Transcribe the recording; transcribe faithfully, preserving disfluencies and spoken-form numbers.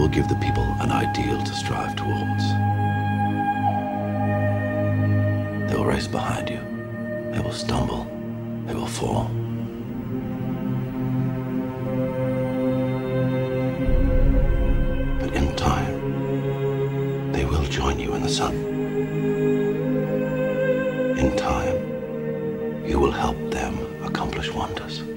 will give the people an ideal to strive towards. They will race behind you. They will stumble. They will fall. But in time, they will join you in the sun. In time, you will help them accomplish wonders.